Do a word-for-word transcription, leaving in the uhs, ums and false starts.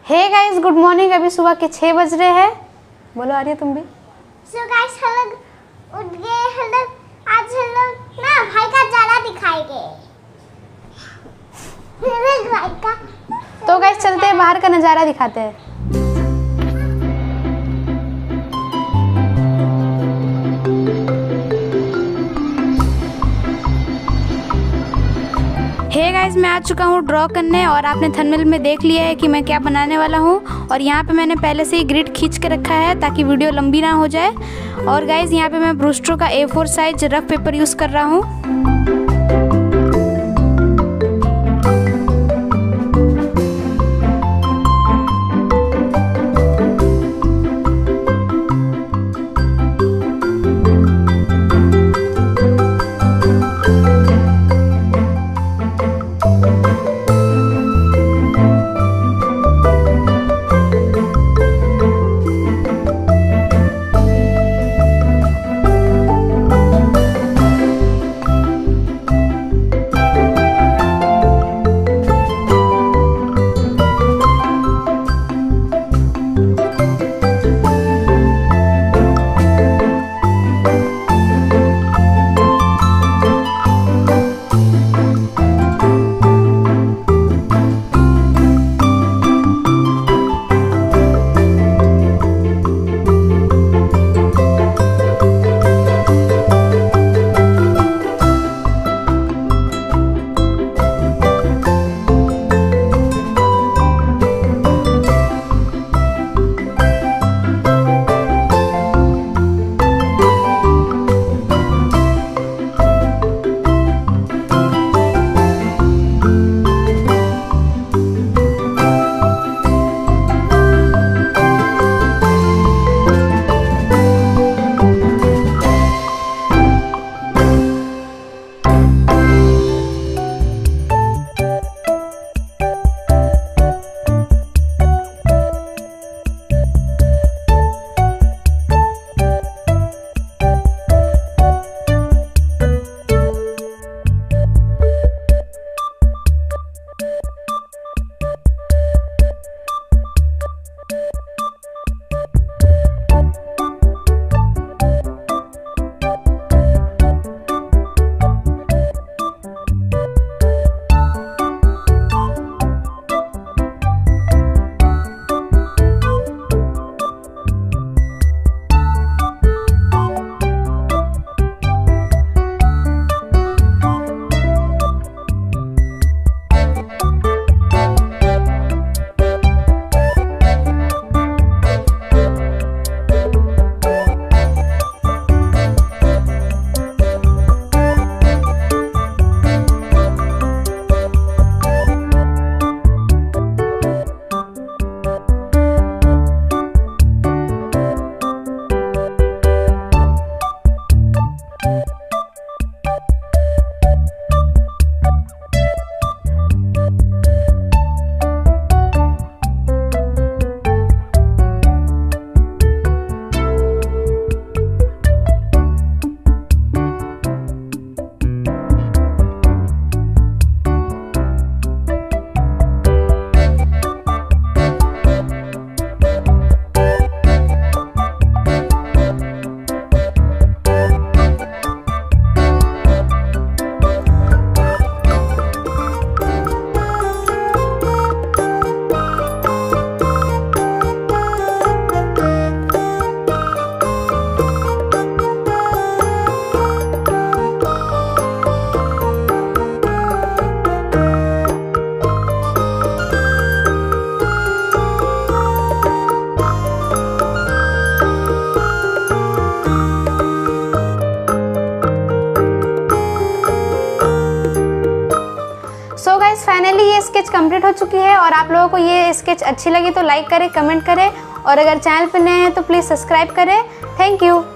Hey guys, good morning. अभी सुबह के छः बज रहे हैं। बोलो आ रही है तुम भी। सो गाइस हम लोग उठ गए। हम लोग आज हम लोग ना भाई का जाड़ा दिखाएंगे। मेरे भाई का। तो गाइस चलते हैं, बाहर का नज़ारा दिखाते हैं। हे गाइस, मैं आ चुका हूँ ड्रॉ करने और आपने थंबनेल में देख लिया है कि मैं क्या बनाने वाला हूँ। और यहाँ पे मैंने पहले से ही ग्रिड खींच के रखा है ताकि वीडियो लंबी ना हो जाए। और गाइस यहाँ पे मैं ब्रूस्टर का A four size rough paper use कर रहा हूँ। सो गाइस, फाइनली ये स्केच कंप्लीट हो चुकी है। और आप लोगों को ये स्केच अच्छी लगी तो लाइक करें, कमेंट करें। और अगर चैनल पर नए हैं तो प्लीज़ सब्सक्राइब करें। Thank you.